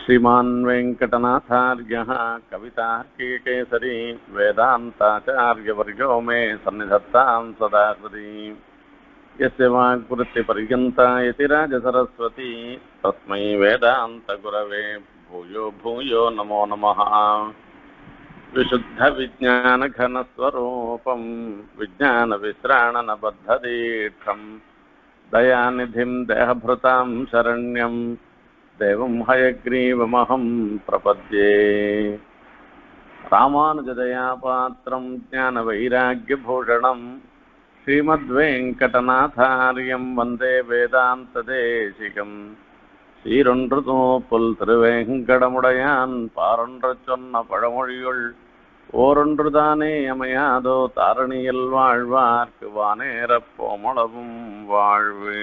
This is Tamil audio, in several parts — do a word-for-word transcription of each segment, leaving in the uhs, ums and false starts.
श्रीमान् वेङ्कटनाथार्यः कवितार्किकेसरी वेदान्ताचार्यवर्यो मे सन्निधत्तां सदा हृदि यस्य वाक्वृत्तिपर्यन्ता यतिराजसरस्वती तस्मै वेदान्तगुरवे भूयो भूयो नमो नमः। विशुद्धविज्ञानघनस्वरूपं विज्ञानविश्राणनबद्धदीक्षं दयानिधिं देहभृतां शरण्यं देवं हयग्रीवमहं प्रपद्ये। रामानुजदयापात्रं ज्ञानवैराग्यभूषणं श्रीमद्वेङ्कटनाथार्यं वन्दे वेदान्तदेशिकं। சீரொன்றுதோப்புல் திருவேங்கடமுடையான் பாரொன்று சொன்ன பழமொழியுள் ஓரொன்றுதானே அமையாதோ தாரணியில் வாழ்வார்க்கு வானேரப் போமளவும் வாழ்வு.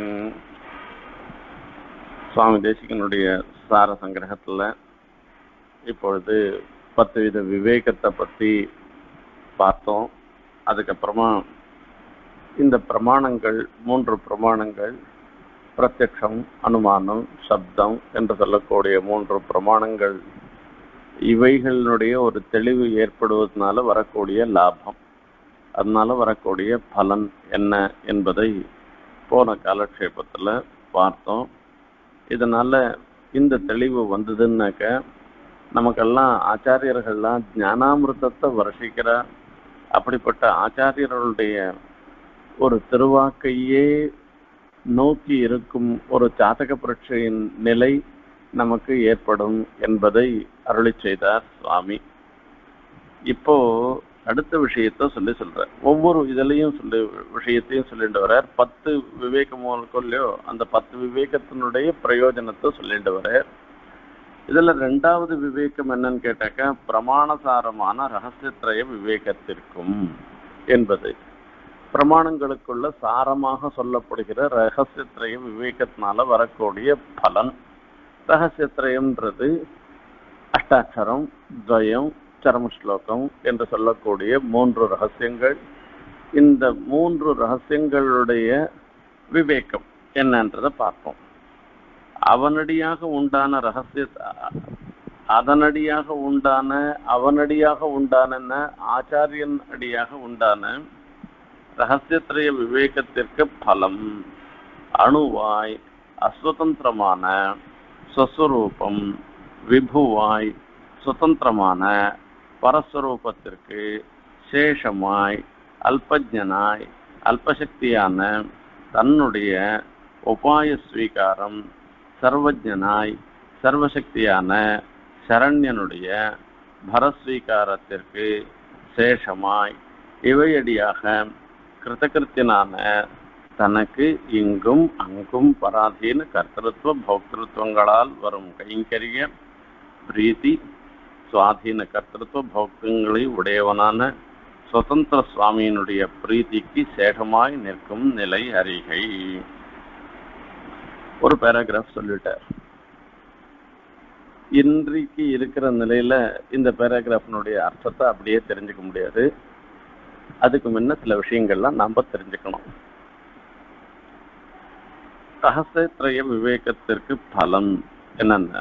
சுவாமி தேசிகனுடைய சார சங்கிரகத்தில் இப்பொழுது பத்து வித விவேகத்தை பற்றி பார்த்தோம். அதுக்கப்புறமா இந்த பிரமாணங்கள் மூன்று பிரமாணங்கள் பிரத்யக்ஷம், அனுமானம், சப்தம் என்று சொல்லக்கூடிய மூன்று பிரமாணங்கள் இவைகளுடைய ஒரு தெளிவு ஏற்படுவதனால வரக்கூடிய லாபம், அதனால வரக்கூடிய பலன் என்ன என்பதை போன காலக்ஷேபத்தில் பார்த்தோம். இதனால இந்த தெளிவு வந்ததுன்னாக்க நமக்கெல்லாம் ஆச்சாரியர்கள்லாம் ஞானாமிர்தத்தை வருஷிக்கிறார். அப்படிப்பட்ட ஆச்சாரியர்களுடைய ஒரு திருவாக்கையே நோக்கி இருக்கும் ஒரு ஜாதக பரீட்சையின் நிலை நமக்கு ஏற்படும் என்பதை அருளி செய்தார் சுவாமி. இப்போ அடுத்த விஷயத்த சொல்லி சொல்ற ஒவ்வொரு இதுலையும் சொல்லி விஷயத்தையும் சொல்லிட்டு வர்றார். பத்து விவேகமோல்லையோ அந்த பத்து விவேகத்தினுடைய பிரயோஜனத்தை சொல்லிட்டு வர்றார். இதுல ரெண்டாவது விவேகம் என்னன்னு கேட்டாக்கா பிரமாணசாரமான ரகசியத்திரய விவேகத்திற்கும் என்பது பிரமாணங்களுக்குள்ள சாரமாக சொல்லப்படுகிற ரகசியத்திரய விவேகத்தினால வரக்கூடிய பலன். ரகசியத்திரயம்ன்றது அஷ்டாட்சரம், துவயம், சரமஸ்லோகம் என்று சொல்லக்கூடிய மூன்று ரகசியங்கள். இந்த மூன்று ரகசியங்களுடைய விவேகம் என்னன்றதை பார்ப்போம். அவனடியாக உண்டான ரகசிய அதனடியாக உண்டான அவனடியாக உண்டான ஆச்சாரியன் அடியாக உண்டான ரகசியத்திரய விவேகத்திற்கு பலம் அணுவாய் அஸ்வதந்திரமான ஸ்வஸ்வரூபம், விபுவாய் சுதந்திரமான பரஸ்வரூபத்திற்கு சேஷமாய் அல்பஜனாய் அல்பசக்தியான தன்னுடைய உபாய ஸ்வீகாரம், சர்வஜனாய் சர்வசக்தியான சரண்யனுடைய பரஸ்வீகாரத்திற்கு சேஷமாய் இவையடியாக கிருதகிருத்தியனான தனக்கு இங்கும் அங்கும் பராதீன கர்த்தத்துவ போக்திருத்துவங்களால் வரும் கைங்கரிய பிரீதி, சுவாதீன கர்த்தத்துவ போக்தங்களை உடையவனான சுதந்திர சுவாமியினுடைய பிரீதிக்கு சேகமாய் நிற்கும் நிலை அறிகை. ஒரு பேராகிராஃப் சொல்லிட்டார். இன்றைக்கு இருக்கிற நிலையில இந்த பேராகிராஃபினுடைய அர்த்தத்தை அப்படியே தெரிஞ்சுக்க முடியாது. அதுக்கு முன்ன சில விஷயங்கள்லாம் நாம தெரிஞ்சுக்கணும். ரகசியத்திரய விவேகத்திற்கு பலன் என்னென்ன?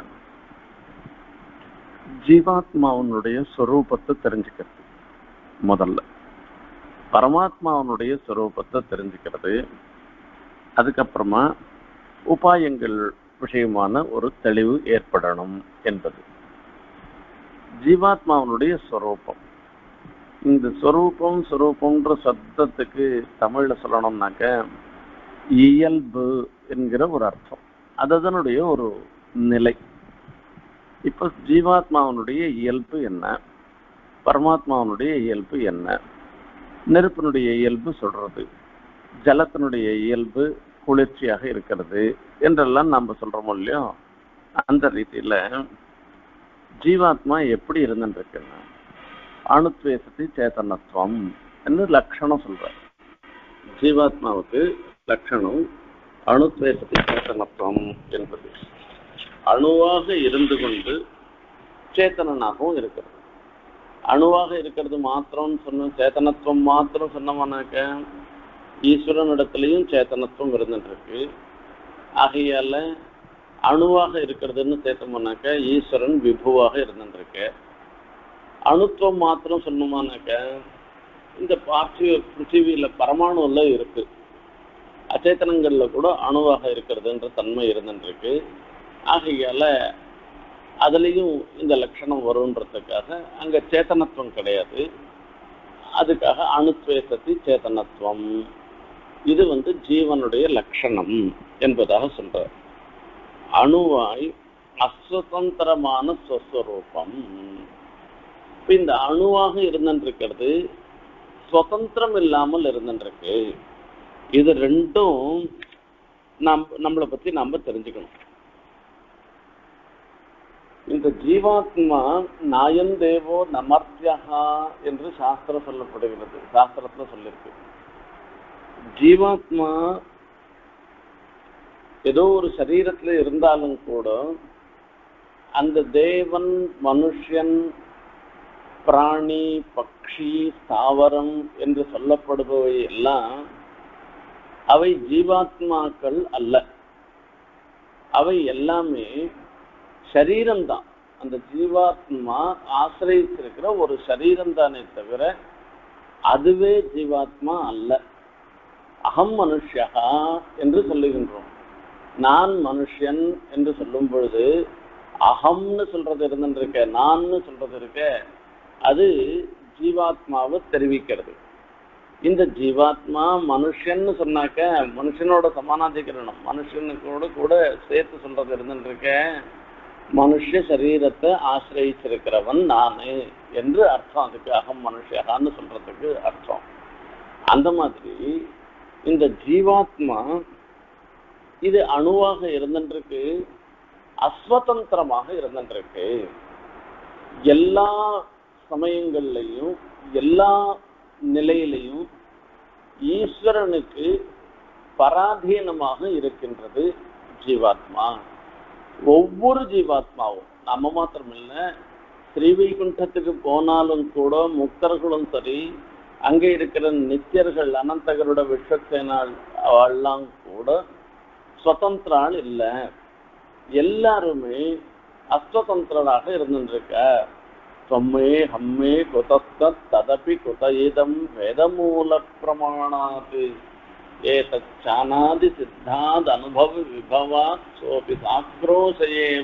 ஜீவாத்மாவனுடைய ஸ்வரூபத்தை தெரிஞ்சுக்கிறது முதல்ல, பரமாத்மாவனுடைய ஸ்வரூபத்தை தெரிஞ்சுக்கிறது. அதுக்கப்புறமா உபாயங்கள் விஷயமான ஒரு தெளிவு ஏற்படணும் என்பது. ஜீவாத்மாவனுடைய ஸ்வரூபம், இந்த ஸ்வரூபம் ஸ்வரூபம்ன்ற சப்தத்துக்கு தமிழ்ல சொல்லணும்னாக்க இயல்பு என்கிற ஒரு அர்த்தம், அதனுடைய ஒரு நிலை. இப்ப ஜீவாத்மாவனுடைய இயல்பு என்ன, பரமாத்மாவனுடைய இயல்பு என்ன? நெருப்பினுடைய இயல்பு சொல்றது, ஜலத்தினுடைய இயல்பு குளிர்ச்சியாக இருக்கிறது என்றெல்லாம் நம்ம சொல்றோமோ இல்லையோ, அந்த ரீதியில ஜீவாத்மா எப்படி இருந்துருக்குன்னா அணுத்வேசத்தை சேத்தனத்துவம் என்று லட்சணம் சொல்ற. ஜீவாத்மாவுக்கு லட்சணம் அணுத்வேசத்தை சேத்தனத்துவம் என்பது. அணுவாக இருந்து கொண்டு சேத்தனாகவும் இருக்கிறது. அணுவாக இருக்கிறது மாத்திரம் சொன்ன சேத்தனத்துவம் மாத்திரம் சொன்னோம்னாக்க ஈஸ்வரனிடத்துலையும் சேத்தனத்துவம் இருந்துட்டு இருக்கு. ஆகையால அணுவாக இருக்கிறதுன்னு சேர்த்தோம்னாக்க ஈஸ்வரன் விபுவாக இருந்துருக்கு. அணுத்துவம் மாத்திரம் சொன்னோம்னாக்க இந்த பார்த்திவ பிருத்திவியில பரமாணுல இருக்கு, அச்சேத்தனங்கள்ல கூட அணுவாக இருக்கிறதுன்ற தன்மை இருந்துருக்கு. ஆகையால அதுலேயும் இந்த லட்சணம் வரும்ன்றதுக்காக அங்க சேத்தனத்துவம் கிடையாது. அதுக்காக அணுத்வேசத்தி சேத்தனத்துவம் இது வந்து ஜீவனுடைய லட்சணம் என்பதாக சொல்றார். அணுவாய் அஸ்வதந்திரமான ஸ்வஸ்வரூபம். இந்த அணுவாக இருந்துருக்கிறது சுதந்திரம் இல்லாமல் இருந்துருக்கு. இது ரெண்டும் நம் நம்மளை பத்தி நம்ம தெரிஞ்சுக்கணும். இந்த ஜீவாத்மா நாயந்தேவோ நமர்த்தியா என்று சாஸ்திரம் சொல்லப்படுகிறது. சாஸ்திரத்துல சொல்லிருக்கு, ஜீவாத்மா ஏதோ ஒரு சரீரத்துல இருந்தாலும் கூட அந்த தேவன், மனுஷன், பிராணி, பக்ஷி, ஸ்தாவரம் என்று சொல்லப்படுபவை எல்லாம் அவை ஜீவாத்மாக்கள் அல்ல. அவை எல்லாமே சரீரம்தான். அந்த ஜீவாத்மா ஆசிரியிருக்கிற ஒரு சரீரம் தானே தவிர அதுவே ஜீவாத்மா அல்ல. அகம் மனுஷா என்று சொல்லுகின்றோம். நான் மனுஷன் என்று சொல்லும் பொழுது அகம்னு சொல்றது இருந்துருக்க, நான்னு சொல்றது இருக்க, அது ஜீவாத்மாவை தெரிவிக்கிறது. இந்த ஜீவாத்மா மனுஷன்னு சொன்னாக்க மனுஷனோட சமானாதிகரணம், மனுஷனுக்கோட கூட சேர்த்து சொல்றது இருந்துருக்க, மனுஷ சரீரத்தை ஆசிரியிருக்கிறவன் நானு என்று அர்த்தம். அதுக்கு அகம் மனுஷகான்னு சொல்றதுக்கு அர்த்தம். அந்த மாதிரி இந்த ஜீவாத்மா இது அணுவாக இருந்துருக்கு, அஸ்வதந்திரமாக இருந்துருக்கு. எல்லா சமயங்கள்லையும் எல்லா நிலையிலையும் ஈஸ்வரனுக்கு பராதீனமாக இருக்கின்றது ஜீவாத்மா. ஒவ்வொரு ஜீவாத்மாவும் நம்ம மாத்திரமில்ல, ஸ்ரீவைகுண்டத்துக்கு போனாலும் கூட முக்தர்களும் சரி, அங்கே இருக்கிற நித்தியர்கள் அனந்தகரோட விஸ்வசேனால் அவெல்லாம் கூட சுதந்திரால் இல்லை. எல்லாருமே அஸ்வதந்திரராக இருந்துருக்க. தொம்மே ஹம்மே குதஸ்தத் ததபி குதயிதம் வேதமூல பிரமாணாத் ஏதச்சானாதி சித்தாத் அனுபவ விபவாத் சோபி சாக்ரோஷயேவ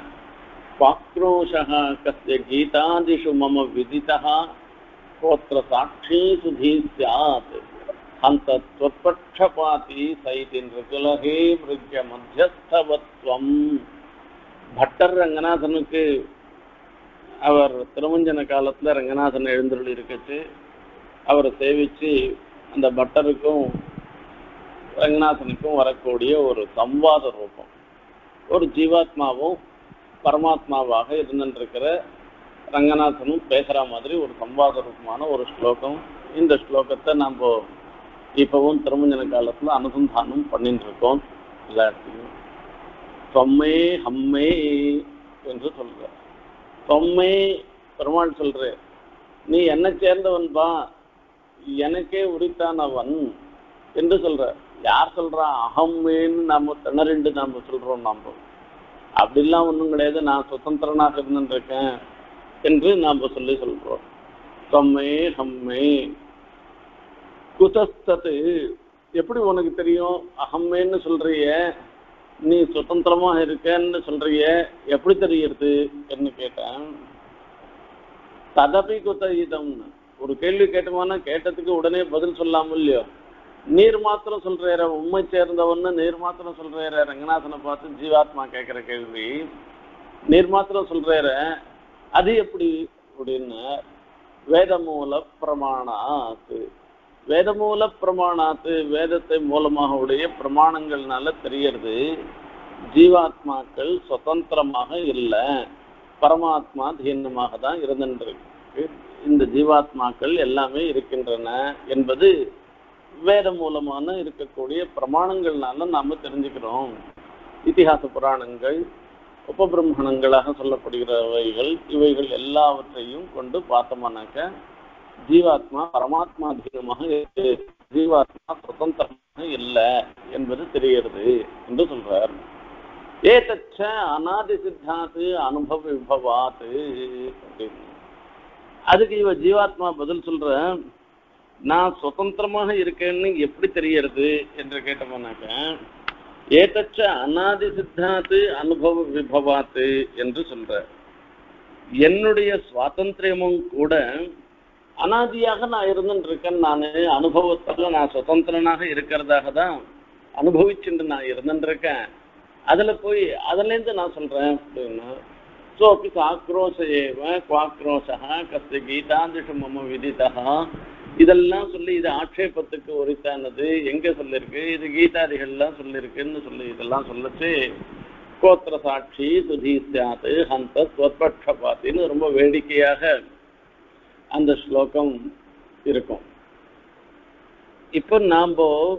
பாக்ரோஷः கஸ்ய கீதாதிஷு மம விதிதः கோத்ர சாட்சி சுதீ ஸ்யாத் ஹந்த த்வத்பக்ஷபாதி சைதி நிருகுலஹே மிருக்ய மத்தியஸ்தவத்வம். பட்டர் ரங்கநாதனுக்கு அவர் திருமஞ்சன காலத்துல ரங்கநாதன் எழுந்தருள் இருக்கச்சு அவரை சேவிச்சு அந்த பட்டருக்கும் ரங்கநாதனுக்கும் வரக்கூடிய ஒரு சம்வாத ரூபம், ஒரு ஜீவாத்மாவும் பரமாத்மாவாக இருந்துருக்கிற ரங்கநாதனும் பேசுற மாதிரி ஒரு சம்வாத ரூபமான ஒரு ஸ்லோகம். இந்த ஸ்லோகத்தை நம்ம இப்பவும் திருமஞ்சன காலத்துல அனுசந்தானம் பண்ணிட்டு இருக்கோம். எல்லாத்தையும் தொம்மே ஹம்மே என்று சொல்ற. தொம்மே பெருமாள் சொல்ற, நீ என்ன சேர்ந்தவன்பா, எனக்கே உரித்தானவன் என்று சொல்ற. யார் சொல்றா? அகம்மேன்னு நாம திணறிண்டு நாம சொல்றோம். நாம அப்படிலாம் ஒன்றும் கிடையாது, நான் சுதந்திரனாக இருந்துருக்கேன் என்று நாம சொல்லி சொல்றோம். தொம்மே ஹம்மே குதஸ்தது, எப்படி உனக்கு தெரியும்? அகம்மேன்னு சொல்றிய, நீ சுதந்திரமா இருக்கன்னு சொல்றிய, எப்படி தெரியுது என்று கேட்டேன். ததபி குதயிதம்னு ஒரு கேள்வி கேட்டோம்னா கேட்டதுக்கு உடனே பதில் சொல்லாம இல்லையோ. நீர் மாத்திரம் சொல்ற, உண்மை சேர்ந்தவன்னு நீர் மாத்திரம் சொல்ற. ரங்கநாதனை பார்த்து ஜீவாத்மா கேட்கிற கேள்வி, நீர் மாத்திரம் சொல்ற, அது எப்படி அப்படின்னு. வேதமூல பிரமாணாத்து, வேதமூல பிரமாணாத்து, வேதத்தை மூலமாக உடைய பிரமாணங்கள்னால தெரியறது ஜீவாத்மாக்கள் சுதந்திரமாக இல்லை, பரமாத்மா தீனமாக தான் இருந்துருக்கு. இந்த ஜீவாத்மாக்கள் எல்லாமே இருக்கின்றன என்பது வேத மூலமான இருக்கக்கூடிய பிரமாணங்கள்னால நாம தெரிஞ்சுக்கிறோம். இதிகாச புராணங்கள், உபபிரம்மணங்களாக சொல்லப்படுகிறவைகள், இவைகள் எல்லாவற்றையும் கொண்டு பார்த்தோம்னாக்க ஜீவாத்மா பரமாத்மா தீனமாக இருக்கு, ஜீவாத்மா சுதந்திரமாக இல்லை என்பது தெரிகிறது என்று சொல்றார். ஏதச்ச அநாதி சித்தாத்து அனுபவ விபவாத்து அப்படின்னு. அதுக்கு இவ ஜீவாத்மா பதில் சொல்ற, நான் சுதந்திரமாக இருக்கேன்னு எப்படி தெரியறது என்று கேட்டோம்னாக்க, ஏதச்ச அநாதி சித்தாத்து அனுபவ விபவாத்து என்று சொல்ற. என்னுடைய சுவாதந்திரமும் கூட அனாதியாக நான் இருந்துட்டு இருக்கேன். நான் அனுபவத்துல நான் சுதந்திரனாக இருக்கிறதாக தான் அனுபவிச்சுட்டு நான் இருந்துட்டு இருக்கேன். அதுல போய் அதுல இருந்து நான் சொல்றேன் அப்படின்னா, சோப்பி சாக்ரோஷ ஏவ குவாக்ரோஷா கஸ்ய கீதாந்திஷு மம விதிதா, இதெல்லாம் சொல்லி இது ஆட்சேபத்துக்கு உரித்தானது எங்க சொல்லிருக்கு, இது கீதாதிகள்லாம் சொல்லிருக்குன்னு சொல்லி இதெல்லாம் சொல்லச்சு கோத்திர சாட்சி சுதி சாத்து ஹந்த ஸ்வத்பட்சபாத்தின்னு ரொம்ப வேடிக்கையாக அந்த ஸ்லோகம் இருக்கும். இப்போ நாம்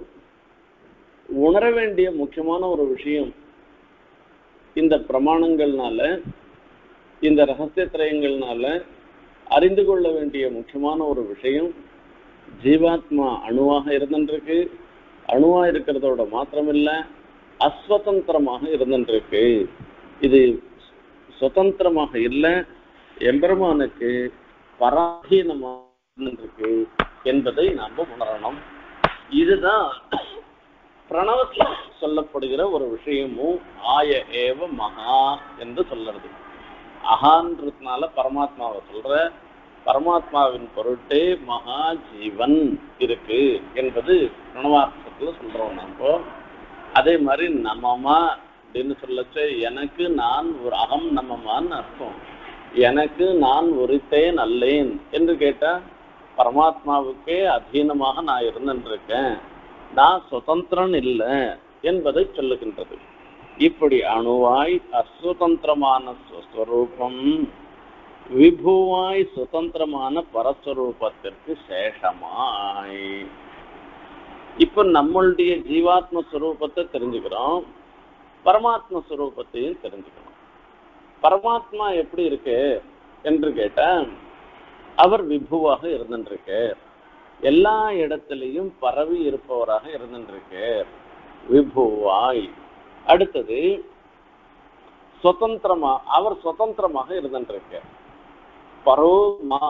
உணர வேண்டிய முக்கியமான ஒரு விஷயம், இந்த பிரமாணங்கள்னால இந்த ரகசிய திரயங்கள்னால அறிந்து கொள்ள வேண்டிய முக்கியமான ஒரு விஷயம், ஜீவாத்மா அணுவாக இருந்துருக்கு. அணுவா இருக்கிறதோட மாத்திரமில்லை, அஸ்வதந்திரமாக இருந்துருக்கு. இது சுதந்திரமாக இல்லை, எம்பெருமானுக்கு பராதீனமாக இருந்துருக்கு என்பதை நாம் உணரணும். இதுதான் பிரணவத்தில் சொல்லப்படுகிற ஒரு விஷயமும் ஆய ஏவ மகா என்று சொல்றது. அகான்றதுனால பரமாத்மாவை சொல்ற, பரமாத்மாவின் பொருட்டே மகா ஜீவன் இருக்கு என்பது பிரணவார்த்தத்துல சொல்றோம். நம்ம அதே மாதிரி நமமா அப்படின்னு சொல்லச்சு, எனக்கு நான் ஒரு அகம் நமமான்னு அர்த்தம். எனக்கு நான் ஒருத்தேன் அல்லேன் என்று கேட்டா, பரமாத்மாவுக்கே அதீனமாக நான் இருந்துருக்கேன், நான் சுதந்திரன் இல்லை என்பதை சொல்லுகின்றது. இப்படி அணுவாய் அசுதந்திரமான ஸ்வரூபம் விபுவாய் சுதந்திரமான பரஸ்வரூபத்திற்கு சேஷமாய். இப்ப நம்மளுடைய ஜீவாத்ம ஸ்வரூபத்தை தெரிஞ்சுக்கிறோம், பரமாத்ம ஸ்வரூபத்தையும் தெரிஞ்சுக்கணும். பரமாத்மா எப்படி இருக்கு என்று கேட்டா, அவர் விபுவாக இருந்துருக்கு, எல்லா இடத்திலையும் பரவி இருப்பவராக இருந்துருக்கு, விபுவாய். அடுத்தது சுதந்திரமா, அவர் சுதந்திரமாக இருந்துருக்கு. பரோமா,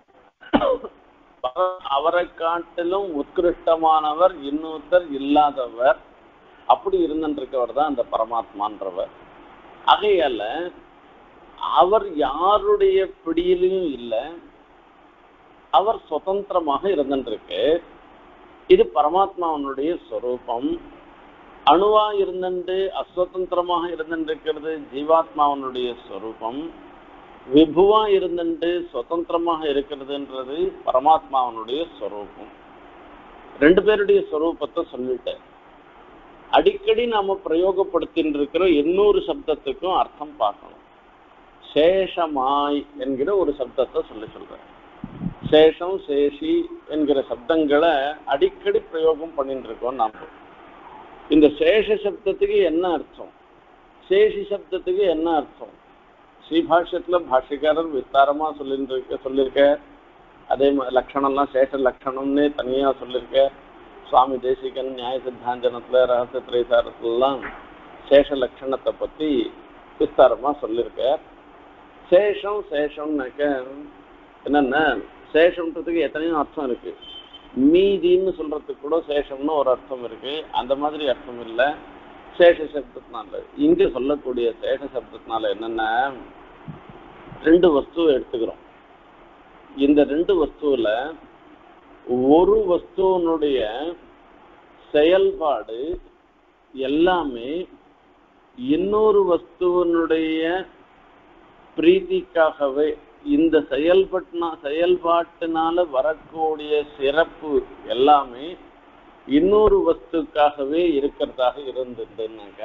அவரை காட்டிலும் உத்கிருஷ்டமானவர் இன்னொருத்தர் இல்லாதவர், அப்படி இருந்துருக்கவர் தான் அந்த பரமாத்மான்றவர். ஆகையால அவர் யாருடைய பிடியிலையும் இல்லை, அவர் சுதந்திரமாக இருந்துருக்கு. இது பரமாத்மாவனுடைய ஸ்வரூபம். அணுவா இருந்துட்டு அஸ்வதந்திரமாக இருந்துருக்கிறது ஜீவாத்மாவனுடைய ஸ்வரூபம். விபுவா இருந்துட்டு சுதந்திரமாக இருக்கிறதுன்றது பரமாத்மாவனுடைய ஸ்வரூபம். ரெண்டு பேருடைய ஸ்வரூபத்தை சொல்லிட்டேன். அடிக்கடி நாம பிரயோகப்படுத்தின்னு இருக்கிற எண்ணூறு சப்தத்துக்கும் அர்த்தம் பார்க்கணும். சேஷமாய் என்கிற ஒரு சப்தத்தை சொல்லி சொல்றேன். சேஷம் சேஷி என்கிற சப்தங்களை அடிக்கடி பிரயோகம் பண்ணிட்டு இருக்கோம் நாம. இந்த சேஷ சப்தத்துக்கு என்ன அர்த்தம், சேஷி சப்தத்துக்கு என்ன அர்த்தம், ஸ்ரீபாஷ்யத்துல பாஷ்யக்காரர் விஸ்தாரமா சொல்லிருக்க சொல்லியிருக்க. அதே லட்சணம்லாம் சேஷ லட்சணம்னு தனியா சொல்லியிருக்க. சுவாமி தேசிகன் நியாய சித்தாந்தனத்துல ரகசிய திரைசாரத்துலாம் சேஷ லட்சணத்தை பத்தி விஸ்தாரமா சொல்லியிருக்க. சேஷம் சேஷம்னாக்க என்னன்னா, சேஷம்ன்றதுக்கு எத்தனையோ அர்த்தம் இருக்கு. மீதின்னு சொல்றதுக்கு கூட சேஷம்னு ஒரு அர்த்தம் இருக்கு. அந்த மாதிரி அர்த்தம் இல்லை சேஷ சப்தத்தினால. இங்க சொல்லக்கூடிய சேஷ சப்தத்தினால என்னன்னா, ரெண்டு வஸ்துவை எடுத்துக்கிறோம். இந்த ரெண்டு வஸ்துவில ஒரு வஸ்துவனுடைய செயல்பாடு எல்லாமே இன்னொரு வஸ்துவனுடைய பிரீத்திக்காகவே, இந்த செயல்பட்டினா செயல்பாட்டினால வரக்கூடிய சிறப்பு எல்லாமே இன்னொரு வஸ்துக்காகவே இருக்கிறதாக இருந்ததுன்னாக்க,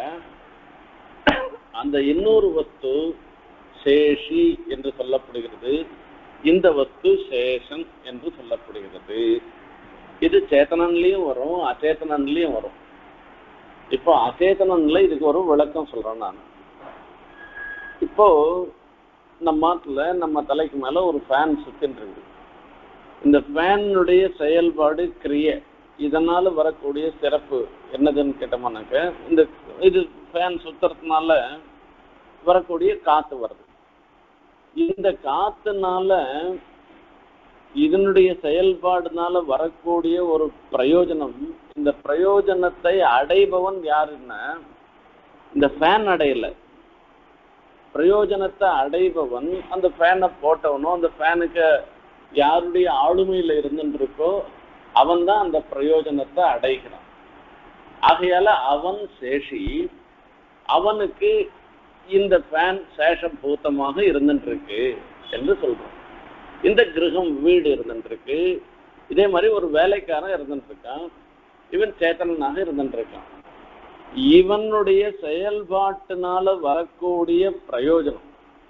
அந்த இன்னொரு வஸ்து சேஷி என்று சொல்லப்படுகிறது, இந்த வஸ்து சேஷன் என்று சொல்லப்படுகிறது. இது சேத்தனன்லயும் வரும், அச்சேதனன்லயும் வரும். இப்போ அச்சேதனன்ல இதுக்கு ஒரு விளக்கம் சொல்றேன் நான். இப்போ நம்ம நாட்டுல நம்ம தலைக்கு மேல ஒரு ஃபேன் சுத்தின்னு இருக்கு. இந்த ஃபேனுடைய செயல்பாடு கிரிய, இதனால வரக்கூடிய சிறப்பு என்னதுன்னு கேட்டோம்னாக்க, இந்த இது ஃபேன் சுத்துறதுனால வரக்கூடிய காத்து வருது. இந்த காத்துனால இதனுடைய செயல்பாடுனால வரக்கூடிய ஒரு பிரயோஜனம், இந்த பிரயோஜனத்தை அடைபவன் யாருன்னா இந்த ஃபேன் அடையல. பிரயோஜனத்தை அடைபவன் அந்த ஃபேனை போட்டவனோ அந்த ஃபேனுக்கு யாருடைய ஆளுமையில இருந்துட்டு இருக்கோ அவன் தான் அந்த பிரயோஜனத்தை அடைகிறான். ஆகையால அவன் சேஷி, அவனுக்கு இந்த ஃபேன் சேஷபூதமாக இருந்துட்டு இருக்கு என்று சொல்றோம். இந்த கிரகம் வீடு இருந்துட்டு இருக்கு. இதே மாதிரி ஒரு வேலைக்காரன் இருந்துட்டு இருக்கான், இவன் சேத்தனாக இருந்துட்டு இருக்கான். இவனுடைய செயல்பாட்டினால வரக்கூடிய பிரயோஜனம்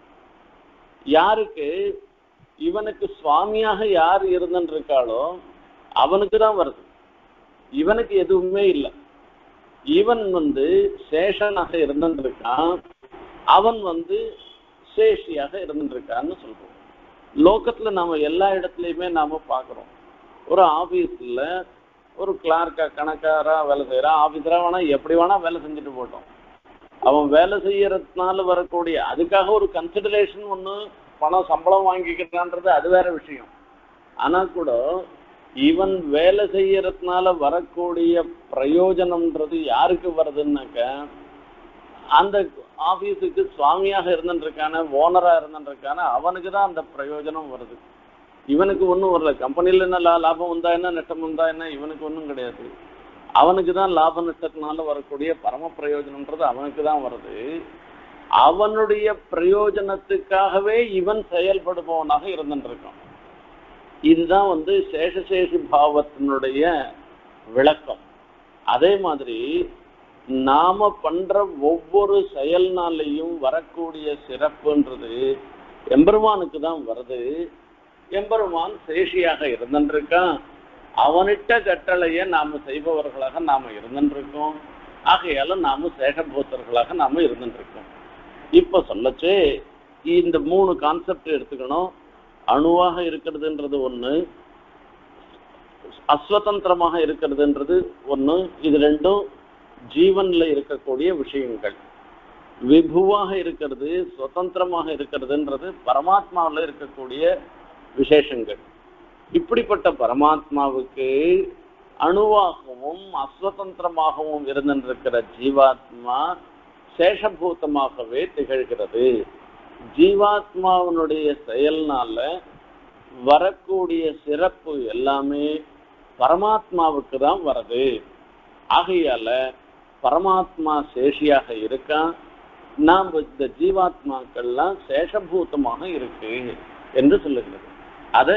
யாருக்கு, இவனுக்கு சுவாமியாக யார் இருந்துட்டு இருக்காளோ அவனுக்கு தான் வருது. இவனுக்கு எதுவுமே இல்லை. இவன் வந்து சேஷனாக இருந்துட்டு இருக்கான், அவன் வந்து சேஷியாக இருந்துட்டு இருக்கான்னு சொல்றோம். லோகத்துல நாம எல்லா இடத்துலயுமே நாம பாக்குறோம். ஒரு ஆபீஸ்ல ஒரு கிளார்க்கா கணக்காரா வேலை செய்யறான், ஆபீஸரா வேணா எப்படி வேணா வேலை செஞ்சுட்டு போட்டோம். அவன் வேலை செய்யறதுனால வரக்கூடிய அதுக்காக ஒரு கன்சிடரேஷன் ஒண்ணு, பணம் சம்பளம் வாங்கிக்கிறான்றது அது வேற விஷயம். ஆனா கூட இவன் வேலை செய்யறதுனால வரக்கூடிய பிரயோஜனம்ன்றது யாருக்கு வருதுன்னாக்க அந்த ஆபீஸுக்கு சுவாமியாக இருந்துட்டு இருக்கான, ஓனரா இருந்துட்டு இருக்கான அவனுக்கு தான் அந்த பிரயோஜனம் வருது. இவனுக்கு ஒன்றும் வரல. கம்பெனில என்ன லாபம் வந்தா என்ன நஷ்டம் வந்தா என்ன இவனுக்கு ஒன்றும் கிடையாது. அவனுக்கு தான் லாப நஷ்டத்தினால வரக்கூடிய பரம பிரயோஜனம்ன்றது அவனுக்கு தான் வருது. அவனுடைய பிரயோஜனத்துக்காகவே இவன் செயல்படுபவனாக இருந்துட்டு இருக்கான். இதுதான் வந்து சேஷசேஷி பாவத்தினுடைய விளக்கம். அதே மாதிரி நாம பண்ற ஒவ்வொரு செயல்னாலையும் வரக்கூடிய சிறப்புன்றது எம்பெருமானுக்கு தான் வருது. எம்பெருமான் சேஷியாக இருந்துருக்கான். அவனிட்ட கட்டளையை நாம செய்பவர்களாக நாம இருந்துருக்கோம். ஆகையால நாம சேஷபூத்தர்களாக நாம இருந்துருக்கோம். இப்ப சொல்லச்சு இந்த மூணு கான்செப்ட் எடுத்துக்கணும். அணுவாக இருக்கிறதுன்றது ஒண்ணு, அஸ்வதந்திரமாக இருக்கிறதுன்றது ஒண்ணு. இது ரெண்டும் ஜீவன்ல இருக்கக்கூடிய விஷயங்கள். விபுவாக இருக்கிறது, சுதந்திரமாக இருக்கிறதுன்றது பரமாத்மாவில் இருக்கக்கூடிய விசேஷங்கள். இப்படிப்பட்ட பரமாத்மாவுக்கு அணுவாகவும் அஸ்வதந்திரமாகவும் இருந்திருக்கிற ஜீவாத்மா சேஷபூதமாகவே திகழ்கிறது. ஜீவாத்மாவினுடைய செயல்னால வரக்கூடிய சிறப்பு எல்லாமே பரமாத்மாவுக்கு தான் வருது. ஆகையால பரமாத்மா சேஷியாக இருக்கான், நாம் இந்த ஜீவாத்மாக்கள்லாம் சேஷபூதமாக இருக்கு என்று சொல்லுகிறது. அத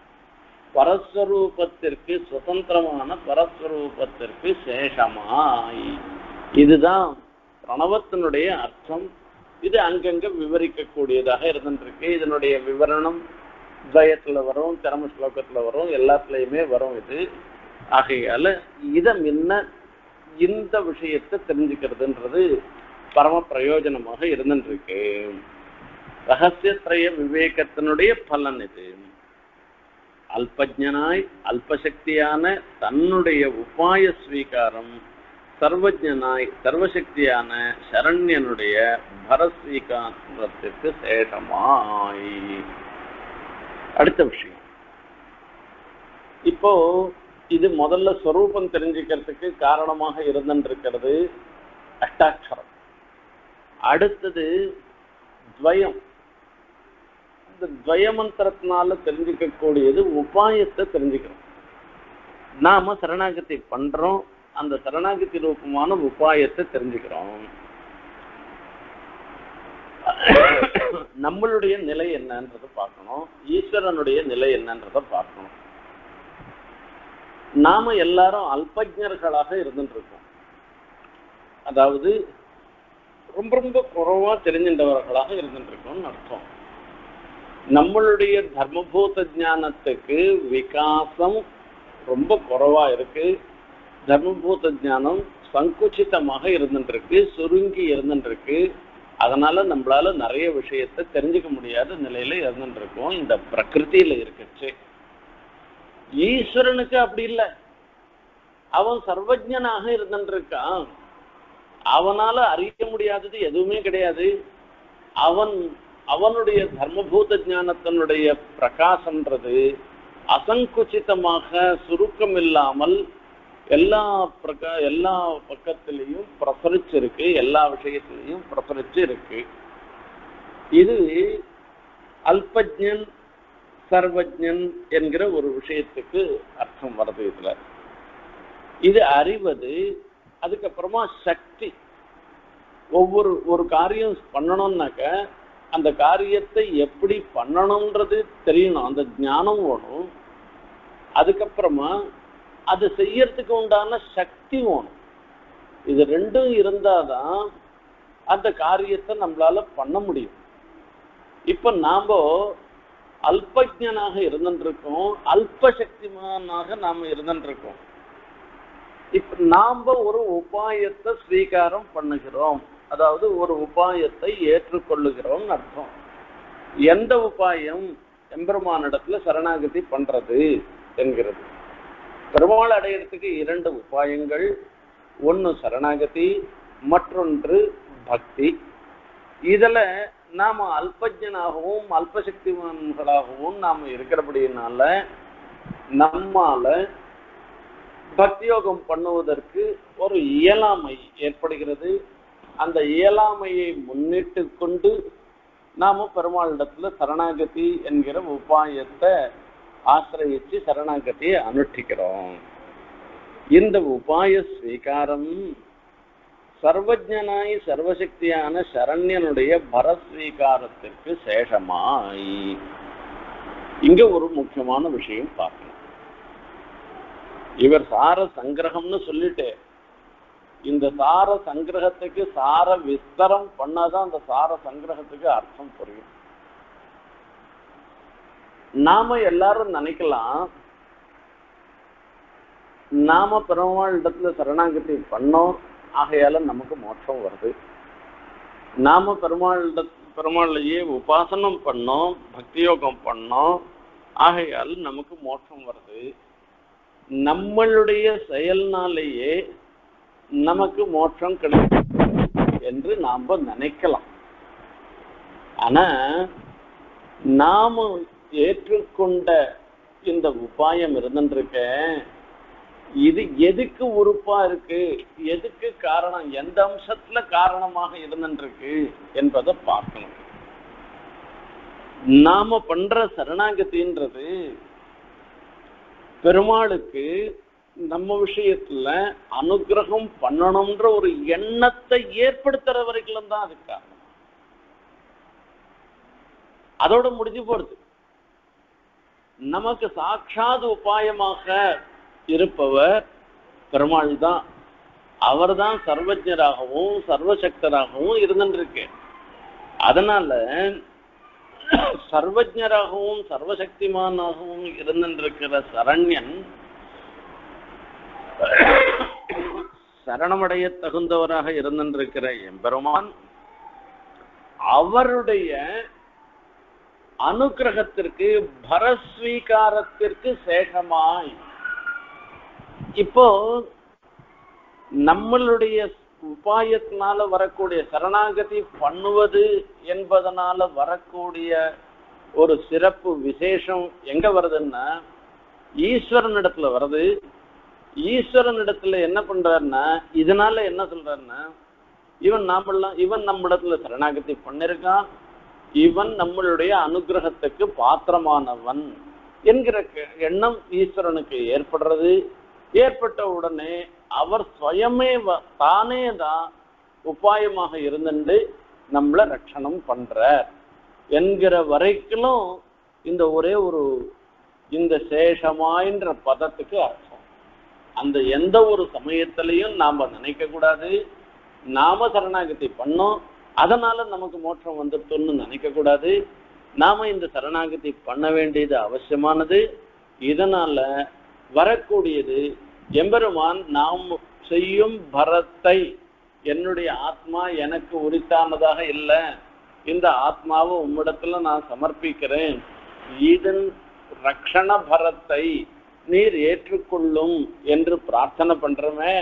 பரஸ்வரூபத்திற்கு சுதந்திரமான பரஸ்வரூபத்திற்கு சேஷமாய், இதுதான் பிரணவத்தினுடைய அர்த்தம். இது அங்கங்க விவரிக்கக்கூடியதாக இருந்துருக்கு. இதனுடைய விவரணம் துவயத்துல வரும், திறம ஸ்லோகத்துல வரும், எல்லாத்துலயுமே வரும் இது. ஆகையால இத முன்ன இந்த விஷயத்தை தெரிஞ்சுக்கிறதுன்றது பரம பிரயோஜனமாக இருந்துருக்கு. ரகசியத்ரய விவேகத்தினுடைய பலன் இது. அல்பஜனாய் அல்பசக்தியான தன்னுடைய உபாய ஸ்வீகாரம், சர்வஜனாய் சர்வசக்தியான சரண்யனுடைய பரஸ்வீகாரத்திற்கு சேஷமாய். அடுத்த விஷயம், இப்போ இது முதல்ல ஸ்வரூபம் தெரிஞ்சுக்கிறதுக்கு காரணமாக இருந்திருக்கிறது அஷ்டாட்சரம். அடுத்தது துவயம். இந்த துவய மந்திரத்தினால தெரிஞ்சுக்கக்கூடியது உபாயத்தை தெரிஞ்சுக்கிறோம். நாம சரணாகதி பண்றோம், அந்த சரணாகதி ரூபமான உபாயத்தை தெரிஞ்சுக்கிறோம். நம்மளுடைய நிலை என்னன்றதை பார்க்கணும், ஈஸ்வரனுடைய நிலை என்னன்றதை பார்க்கணும். நாம எல்லாரும் அல்பஜர்களாக இருந்துட்டு இருக்கோம். அதாவது ரொம்ப ரொம்ப குறைவா தெரிஞ்சின்றவர்களாக இருந்துட்டு இருக்கோம்னு அர்த்தம். நம்மளுடைய தர்மபூத ஞானத்துக்கு விகாசம் ரொம்ப குறைவா இருக்கு. தர்மபூத ஞானம் சங்குச்சிதமாக இருந்துட்டு இருக்கு, சுருங்கி இருந்துட்டு இருக்கு. அதனால நம்மளால நிறைய விஷயத்தை தெரிஞ்சுக்க முடியாத நிலையில இருந்துட்டு இருக்கோம் இந்த பிரகிருதியில இருக்குச்சு. ஈஸ்வரனுக்கு அப்படி இல்லை, அவன் சர்வஜனாக இருந்துட்டு இருக்கான். அவனால அறிய முடியாதது எதுவுமே கிடையாது. அவன் அவனுடைய தர்மபூத ஞானத்தினுடைய பிரகாசன்றது அசங்குச்சிதமாக சுருக்கம் இல்லாமல் எல்லா பிரகா எல்லா பக்கத்திலையும் பிரசரிச்சிருக்கு, எல்லா விஷயத்திலையும் பிரசரிச்சு இருக்கு. இது அல்பஜ்ஞன் சர்வஜன் என்கிற ஒரு விஷயத்துக்கு அர்த்தம் வருது இதுல. இது அறிவது. அதுக்கப்புறமா சக்தி. ஒவ்வொரு ஒரு காரியம் பண்ணணும்னாக்க அந்த காரியத்தை எப்படி பண்ணணும்ன்றது தெரியணும், அந்த ஞானம் வேணும். அதுக்கப்புறமா அது செய்யறதுக்கு உண்டான சக்தி வேணும். இது ரெண்டும் இருந்தாதான் அந்த காரியத்தை நம்மளால பண்ண முடியும். இப்ப நாம அல்பஜனாக இருந்துருக்கோம், அல்பசக்திமானாக நாம இருந்துருக்கோம். இப்ப நாம ஒரு உபாயத்தை ஸ்வீகாரம் பண்ணுகிறோம், அதாவது ஒரு உபாயத்தை ஏற்றுக்கொள்ளுகிறோம் அர்த்தம். எந்த உபாயம்? எம்பெருமானிடத்துல சரணாகதி பண்றது என்கிறது. பெருமாள் அடையிறதுக்கு இரண்டு உபாயங்கள், ஒன்று சரணாகதி, மற்றொன்று பக்தி. இதுல நாம அல்பஜனாகவும் அல்பசக்திமான்களாகவும் நாம இருக்கிறபடினால நம்மால பக்தி யோகம் பண்ணுவதற்கு ஒரு இயலாமை ஏற்படுகிறது. அந்த இயலாமையை முன்னிட்டு கொண்டு நாம பெருமாளிடத்துல சரணாகதி என்கிற உபாயத்தை ஆசிரயிச்சு சரணாகதியை அனுஷ்டிக்கிறோம். இந்த உபாய ஸ்வீகாரம் சர்வஜனாய் சர்வசக்தியான சரண்யனுடைய பரஸ்வீகாரத்திற்கு சேஷமாய். இங்க ஒரு முக்கியமான விஷயம் பார்க்கணும். இவர் சார சங்கிரகம்னு சொல்லிட்டு இந்த சார சங்கிரகத்துக்கு சார விஸ்தரம் பண்ணாதான் அந்த சார சங்கிரகத்துக்கு அர்த்தம் புரியும். நாம எல்லாரும் நினைக்கலாம், நாம பெருமாள் இடத்துல சரணாகதி பண்ணோம், ஆகையால நமக்கு மோட்சம் வருது. நாம பெருமாள் பெருமாளையே உபாசனம் பண்ணோம், பக்தி யோகம் பண்ணோம், ஆகையால் நமக்கு மோட்சம் வருது. நம்மளுடைய செயல்னாலேயே நமக்கு மோட்சம் கிடைக்கும் என்று நாம நினைக்கலாம். ஆனா நாம ஏற்றுக்கொண்ட இந்த உபாயம் இருந்துருக்க, இது எதுக்கு உறுப்பா இருக்கு, எதுக்கு காரணம், எந்த அம்சத்துல காரணமாக இருந்துருக்கு என்பதை பார்க்கணும். நாம பண்ற சரணாகதின்றது பெருமாளுக்கு நம்ம விஷயத்துல அனுகிரகம் பண்ணணும்ன்ற ஒரு எண்ணத்தை ஏற்படுத்துற வரைக்கும் தான் அது காரணம். அதோட முடிஞ்சு போறது. நமக்கு சாட்சாத் உபாயமாக இருப்பவர் பெருமாள் தான். அவர் தான் சர்வஜராகவும் சர்வசக்தராகவும் இருந்துருக்கு. அதனால சர்வஜராகவும் சர்வசக்திமானாகவும் இருந்திருக்கிற சரண்யன் சரணமடைய தகுந்தவராக இருந்திருக்கிற எம்பெருமான் அவருடைய அனுகிரகத்திற்கு பரஸ்வீகாரத்திற்கு சேஷமாய். இப்போ நம்மளுடைய உபாயத்தினால வரக்கூடிய சரணாகதி பண்ணுவது என்பதனால வரக்கூடிய ஒரு சிறப்பு விசேஷம் எங்க வருதுன்னா ஈஸ்வரனிடத்துல வருது. ஈஸ்வரனிடத்துல என்ன பண்றாருன்னா, இதனால என்ன சொல்றாருன்னா, இவன் நாமெல்லாம் இவன் நம்மிடத்துல சரணாகதி பண்ணிருக்கான், இவன் நம்மளுடைய அனுகிரகத்துக்கு பாத்திரமானவன் என்கிற எண்ணம் ஈஸ்வரனுக்கு ஏற்படுறது. ஏற்பட்ட உடனே அவர் சுயமே தானே தான் உபாயமாக இருந்துட்டு நம்மளை ரட்சணம் பண்றார் என்கிற வரைக்கும் இந்த ஒரே ஒரு இந்த சேஷமாயின்ற பதத்துக்கு அர்த்தம். அந்த எந்த ஒரு சமயத்திலையும் நாம நினைக்க கூடாது நாம சரணாகதி பண்ணோம் அதனால நமக்கு மோட்சம் வந்துட்டோம்னு நினைக்க கூடாது. நாம இந்த சரணாகதி பண்ண வேண்டியது அவசியமானது. இதனால வரக்கூடியது எம்பெருமான் நாம் செய்யும் பரத்தை, என்னுடைய ஆத்மா எனக்கு உரித்தானதாக இல்லை, இந்த ஆத்மாவை உம்மிடத்துல நான் சமர்ப்பிக்கிறேன், இதன் ரக்ஷண பரத்தை நீர் ஏற்றுக்கொள்ளும் என்று பிரார்த்தனை பண்றமே,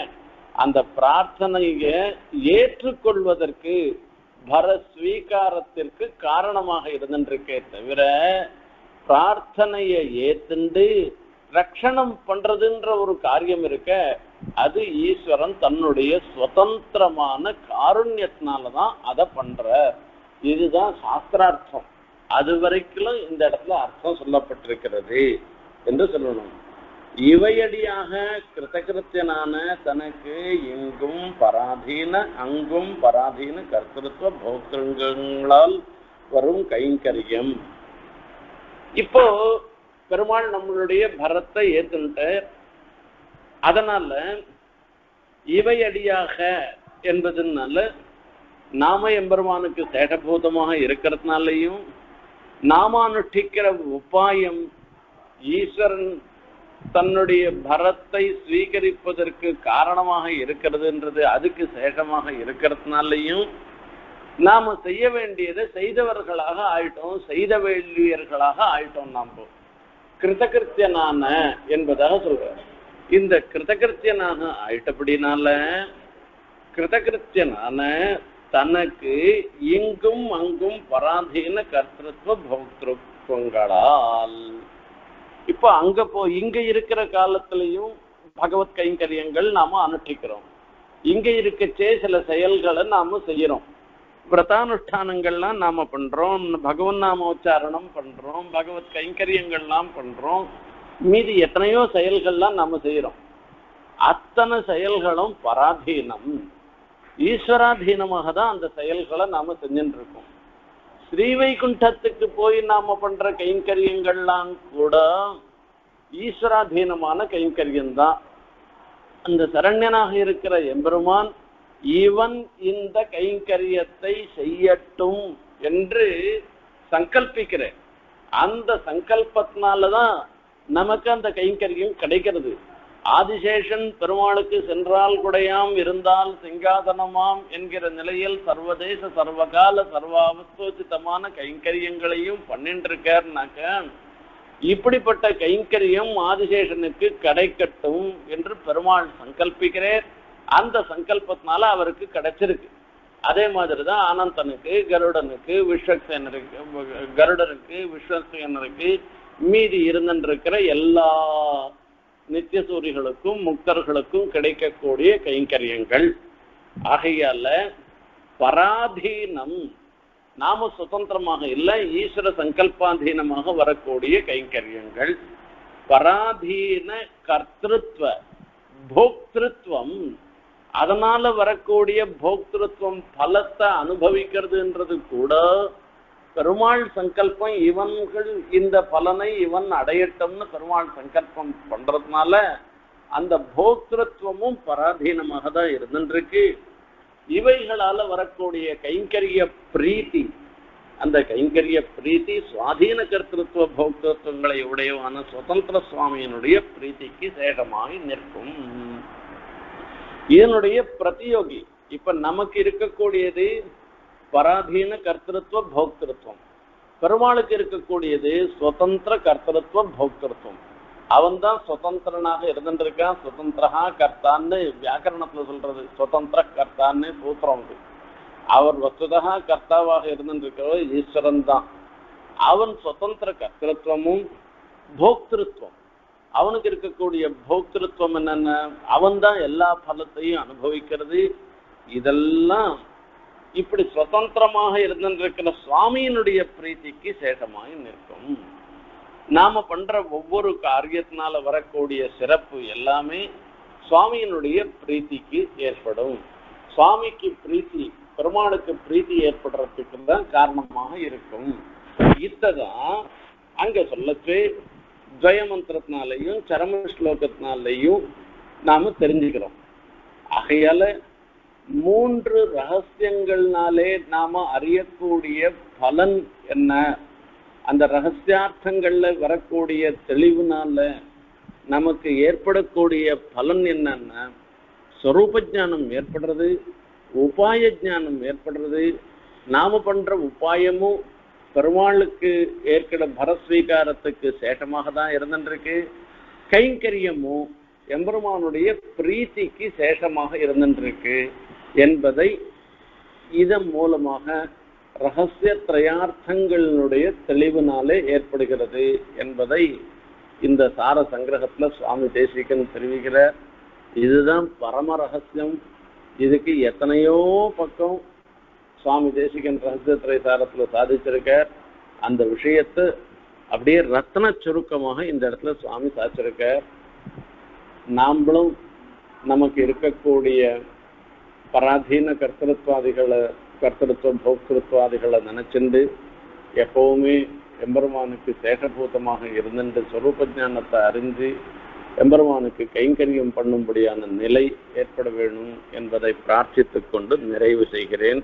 அந்த பிரார்த்தனையை ஏற்றுக்கொள்வதற்கு பரஸ்வீகாரத்திற்கு காரணமாக இருந்துருக்கே தவிர பிரார்த்தனையை ஏத்துண்டு ரட்சணம் பண்றதுன்ற ஒரு காரியம் இருக்க அது ஈஸ்வரன் தன்னுடைய சுதந்திரமான காருண்யத்தினாலதான் அதை பண்ற. இதுதான் சாஸ்திரார்த்தம். அது வரைக்கும் இந்த இடத்துல அர்த்தம் சொல்லப்பட்டிருக்கிறது என்று சொல்லணும். இவையடியாக கிருதகிருத்தியனான தனக்கு இங்கும் பராதீன அங்கும் பராதீன கர்த்திருவ போக்திருங்களால் வரும் கைங்கரியம். இப்போ பெருமாள் நம்மளுடைய பரத்தை ஏத்துட்ட, அதனால இவையடியாக என்பதுனால நாம எம்பெருமானுக்கு சேடபூதமாக இருக்கிறதுனாலையும் நாம அனுஷ்டிக்கிற உபாயம் ஈஸ்வரன் தன்னுடைய பரத்தை ஸ்வீகரிப்பதற்கு காரணமாக இருக்கிறதுன்றது அதுக்கு சேஷமாக இருக்கிறதுனாலையும் நாம செய்ய வேண்டியதை செய்தவர்களாக ஆயிட்டோம், செய்த வேண்டியவர்களாக ஆயிட்டோம். நாம கிருதகிருத்தியனான என்பதாக சொல்ற. இந்த கிருதகிருத்தியனாக ஆயிட்டபடினால கிருதகிருத்தியனான தனக்கு இங்கும் அங்கும் பராதீன கர்த்திருவ போக்திருவங்களால் இப்ப அங்க போ இங்க இருக்கிற காலத்திலையும் பகவத் கைங்கரியங்கள் நாம அனுஷ்டிக்கிறோம். இங்க இருக்கச்சே சில செயல்களை நாம செய்யறோம். விரதானுஷ்டானங்கள்லாம் நாம பண்றோம், பகவன் நாமோச்சாரணம் பண்றோம், பகவத் கைங்கரியங்கள்லாம் பண்றோம், மீதி எத்தனையோ செயல்கள்லாம் நாம செய்யறோம். அத்தனை செயல்களும் பராதீனம், ஈஸ்வராதீனமாக தான் அந்த செயல்களை நாம செஞ்சுட்டு இருக்கோம். ஸ்ரீவைகுண்டத்துக்கு போய் நாம பண்ற கைங்கரியங்கள்லாம் கூட ஈஸ்வராதீனமான கைங்கரியம் தான். அந்த சரண்யனாக இருக்கிற எம்பெருமான் இவன் இந்த கைங்கரியத்தை செய்யட்டும் என்று சங்கல்பிக்கிறேன். அந்த சங்கல்பத்தினாலதான் நமக்கு அந்த கைங்கரியம் கிடைக்கிறது. ஆதிசேஷன் பெருமாளுக்கு சென்றால் குடையாம் இருந்தால் சிங்காதனமாம் என்கிற நிலையில் சர்வதேச சர்வகால சர்வாவஸ்தோசிதமான கைங்கரியங்களையும் பண்ணிட்டு இருக்காருனாக்க இப்படிப்பட்ட கைங்கரியம் ஆதிசேஷனுக்கு கிடைக்கட்டும் என்று பெருமாள் சங்கல்பிக்கிறேன். அந்த சங்கல்பத்தினால அவருக்கு கிடைச்சிருக்கு. அதே மாதிரிதான் அனந்தனுக்கு, கருடனுக்கு, விஸ்வக்சேனருக்கு, கருடனுக்கு, விஸ்வக்சேனருக்கு, மீதி இருந்திருக்கிற எல்லா நித்தியசூரிகளுக்கும் முக்தர்களுக்கும் கிடைக்கக்கூடிய கைங்கரியங்கள். ஆகையால பராதீனம் நாம சுதந்திரமாக இல்லை, ஈஸ்வர சங்கல்பாதீனமாக வரக்கூடிய கைங்கரியங்கள். பராதீன கர்த்திருவ போக்திருத்துவம், அதனால வரக்கூடிய போக்திருத்துவம் பலத்தை அனுபவிக்கிறதுன்றது கூட பெருமாள் சங்கல்பம். இவன்கள் இந்த பலனை இவன் அடையட்டும்னு பெருமாள் சங்கல்பம் பண்றதுனால அந்த போக்திருத்துவமும் பராதீனமாக தான் இருந்துருக்கு. இவைகளால வரக்கூடிய கைங்கரிய பிரீத்தி, அந்த கைங்கரிய பிரீத்தி சுவாதீன கர்த்திருவ போக்திருத்துவங்களை உடையவான சுதந்திர சுவாமியினுடைய பிரீத்திக்கு சேகமாகி நிற்கும். இதனுடைய பிரதியோகி இப்ப நமக்கு இருக்கக்கூடியது பராதீன கர்த்திருவ போக்திருத்துவம். பெருமாளுக்கு இருக்கக்கூடியது சுதந்திர கர்த்திருவ போக்திருத்துவம். அவன் தான் சுதந்திரனாக இருந்துருக்கான். சுதந்திரா கர்த்தான்னு வியாக்கரணத்துல சொல்றது, சுதந்திர கர்த்தான்னு சூத்திரம் உண்டு. அவர் வஸ்துதா கர்த்தாவாக இருந்துருக்கிறவர் ஈஸ்வரன் தான். அவன் சுதந்திர கர்த்திருவமும் போக்திருத்துவம், அவனுக்கு இருக்கக்கூடிய போக்திருத்துவம் என்னென்ன, அவன் தான் எல்லா பலத்தையும் அனுபவிக்கிறது. இதெல்லாம் இப்படி சுதந்திரமாக இருந்திருக்கிற சுவாமியினுடைய பிரீத்திக்கு சேஷமாய் நிற்கும். நாம பண்ற ஒவ்வொரு காரியத்தினால வரக்கூடிய சிறப்பு எல்லாமே சுவாமியினுடைய பிரீத்திக்கு ஏற்படும். சுவாமிக்கு பிரீத்தி, பெருமாளுக்கு பிரீத்தி ஏற்படுறதுக்கு தான் காரணமாக இருக்கும். இத்ததான் அங்க சொல்லச்சு துவயமந்திரத்தினாலையும் சரம ஸ்லோகத்தினாலையும் நாம தெரிஞ்சுக்கிறோம். ஆகையால மூன்று ரகசியங்கள்னாலே நாம அறியக்கூடிய பலன் என்ன, அந்த ரகசியார்த்தங்கள்ல வரக்கூடிய தெளிவுனால நமக்கு ஏற்படக்கூடிய பலன் என்னன்னா ஸ்வரூப ஞானம் ஏற்படுறது, உபாய ஞானம் ஏற்படுறது. நாம பண்ற உபாயமும் பெருமாளுக்கு ஏற்கிற பரஸ்வீகாரத்துக்கு சேஷமாக தான் இருந்துருக்கு. கைங்கரியமும் எம்பெருமானுடைய பிரீத்திக்கு சேஷமாக இருந்திருக்கு என்பதை இதன் மூலமாக ரகசிய திரையார்த்தங்களினுடைய தெளிவினாலே ஏற்படுகிறது என்பதை இந்த சார சங்கிரகத்துல சுவாமி தேசிகன் தெரிவிக்கிறார். இதுதான் பரம ரகசியம். இதுக்கு எத்தனையோ பக்கம் சுவாமி தேசிகன் ரகசிய திரைசாரத்துல சாதிச்சிருக்கார். அந்த விஷயத்தை அப்படியே ரத்ன சுருக்கமாக இந்த இடத்துல சுவாமி சாதிச்சிருக்கார். நாம்ளும் நமக்கு இருக்கக்கூடிய பராதீன கர்த்தத்வாதிகளை கர்த்தத்துவ போக்திருத்வாதிகளை நினைச்சுண்டு எப்பவுமே எம்பெருமானுக்கு சேஷபூதமாக இருந்துட்டு சொரூப ஞானத்தை அறிஞ்சு எம்பெருமானுக்கு கைங்கரியம் பண்ணும்படியான நிலை ஏற்பட வேணும் என்பதை பிரார்த்தித்துக் கொண்டு நிறைவு செய்கிறேன்.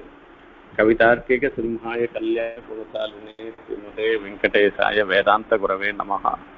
கவிதார்க்கிக சிம்ஹாய கல்யாண குணசாலினே ஸ்ரீமதே வெங்கடேசாய வேதாந்த குரவே நமஹ.